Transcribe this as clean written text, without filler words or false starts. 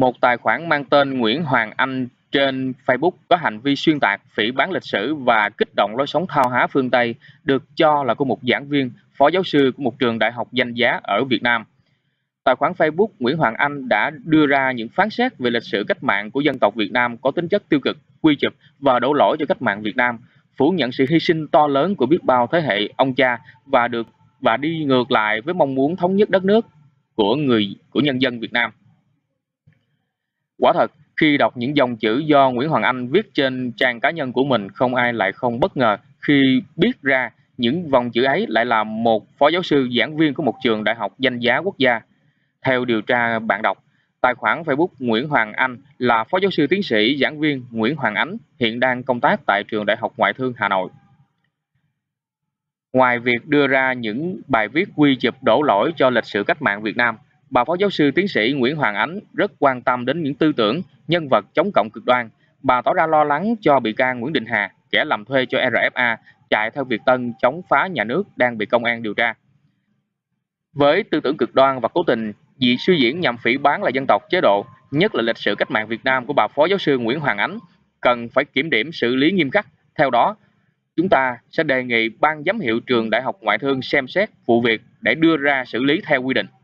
Một tài khoản mang tên Nguyễn Hoàng Anh trên Facebook có hành vi xuyên tạc, phỉ báng lịch sử và kích động lối sống thao há phương Tây, được cho là của một giảng viên, phó giáo sư của một trường đại học danh giá ở Việt Nam. Tài khoản Facebook Nguyễn Hoàng Anh đã đưa ra những phán xét về lịch sử cách mạng của dân tộc Việt Nam có tính chất tiêu cực, quy chụp và đổ lỗi cho cách mạng Việt Nam, phủ nhận sự hy sinh to lớn của biết bao thế hệ ông cha và đi ngược lại với mong muốn thống nhất đất nước của nhân dân Việt Nam. Quả thật, khi đọc những dòng chữ do Nguyễn Hoàng Anh viết trên trang cá nhân của mình, không ai lại không bất ngờ khi biết ra những dòng chữ ấy lại là một phó giáo sư giảng viên của một trường đại học danh giá quốc gia. Theo điều tra bạn đọc, tài khoản Facebook Nguyễn Hoàng Anh là phó giáo sư tiến sĩ giảng viên Nguyễn Hoàng Ánh, hiện đang công tác tại trường Đại học Ngoại thương Hà Nội. Ngoài việc đưa ra những bài viết quy chụp đổ lỗi cho lịch sử cách mạng Việt Nam, bà phó giáo sư tiến sĩ Nguyễn Hoàng Ánh rất quan tâm đến những tư tưởng, nhân vật chống cộng cực đoan. Bà tỏ ra lo lắng cho bị can Nguyễn Đình Hà, kẻ làm thuê cho RFA, chạy theo Việt Tân chống phá nhà nước đang bị công an điều tra. Với tư tưởng cực đoan và cố tình suy diễn nhằm phỉ báng lại dân tộc chế độ, nhất là lịch sử cách mạng Việt Nam của bà phó giáo sư Nguyễn Hoàng Ánh, cần phải kiểm điểm xử lý nghiêm khắc. Theo đó, chúng ta sẽ đề nghị Ban giám hiệu trường Đại học Ngoại thương xem xét vụ việc để đưa ra xử lý theo quy định.